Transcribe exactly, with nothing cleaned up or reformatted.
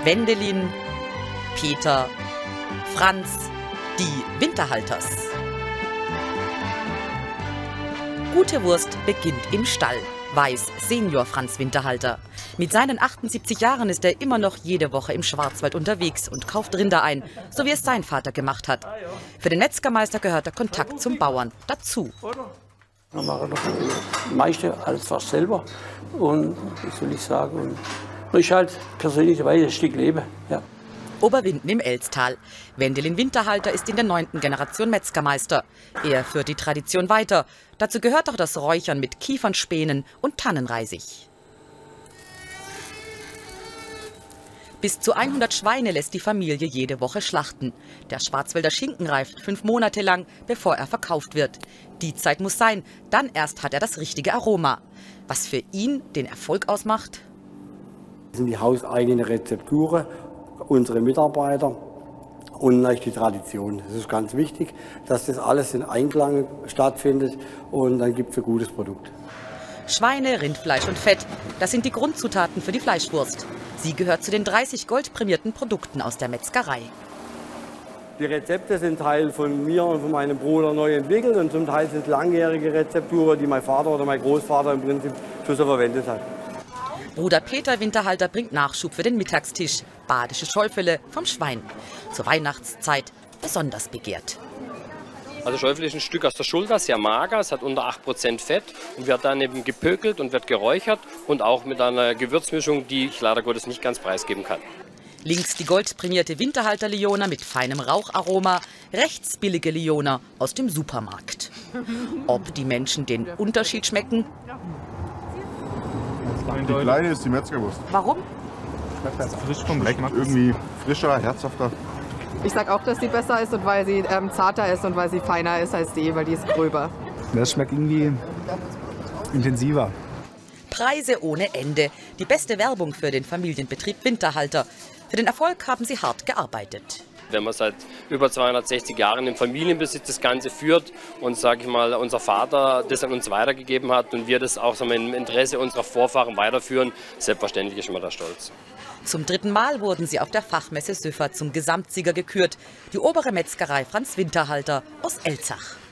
Wendelin, Peter, Franz, die Winterhalters. Gute Wurst beginnt im Stall, weiß Senior Franz Winterhalter. Mit seinen achtundsiebzig Jahren ist er immer noch jede Woche im Schwarzwald unterwegs und kauft Rinder ein, so wie es sein Vater gemacht hat. Für den Metzgermeister gehört der Kontakt zum Bauern dazu. Wir machen noch das meiste alles fast selber und, wie soll ich sagen, und das ist halt persönlicherweise ein Stück Leben. Ja. Oberwinden im Elztal. Wendelin Winterhalter ist in der neunten Generation Metzgermeister. Er führt die Tradition weiter. Dazu gehört auch das Räuchern mit Kiefernspänen und Tannenreisig. Bis zu hundert Schweine lässt die Familie jede Woche schlachten. Der Schwarzwälder Schinken reift fünf Monate lang, bevor er verkauft wird. Die Zeit muss sein, dann erst hat er das richtige Aroma. Was für ihn den Erfolg ausmacht? Das sind die hauseigenen Rezepturen, unsere Mitarbeiter und natürlich die Tradition. Das ist ganz wichtig, dass das alles in Einklang stattfindet und dann gibt es ein gutes Produkt. Schweine, Rindfleisch und Fett, das sind die Grundzutaten für die Fleischwurst. Sie gehört zu den dreißig goldprämierten Produkten aus der Metzgerei. Die Rezepte sind Teil von mir und von meinem Bruder neu entwickelt und zum Teil sind es langjährige Rezepturen, die mein Vater oder mein Großvater im Prinzip schon so verwendet hat. Bruder Peter Winterhalter bringt Nachschub für den Mittagstisch. Badische Schäufele vom Schwein. Zur Weihnachtszeit besonders begehrt. Also Schäufele ist ein Stück aus der Schulter, sehr mager, es hat unter acht Prozent Fett und wird dann eben gepökelt und wird geräuchert und auch mit einer Gewürzmischung, die ich leider Gottes nicht ganz preisgeben kann. Links die goldprämierte Winterhalter Liona mit feinem Raucharoma, rechts billige Liona aus dem Supermarkt. Ob die Menschen den Unterschied schmecken? Die kleine ist die Metzgerwurst. Warum? Frisch vom Geschmack. Irgendwie frischer, herzhafter. Ich sag auch, dass sie besser ist und weil sie ähm, zarter ist und weil sie feiner ist als die, weil die ist gröber. Das schmeckt irgendwie intensiver. Preise ohne Ende. Die beste Werbung für den Familienbetrieb Winterhalter. Für den Erfolg haben sie hart gearbeitet. Wenn man seit über zweihundertsechzig Jahren im Familienbesitz das Ganze führt und, sage ich mal, unser Vater das an uns weitergegeben hat und wir das auch, sagen wir, im Interesse unserer Vorfahren weiterführen, selbstverständlich ist man da stolz. Zum dritten Mal wurden sie auf der Fachmesse Söffa zum Gesamtsieger gekürt. Die obere Metzgerei Franz Winterhalter aus Elzach.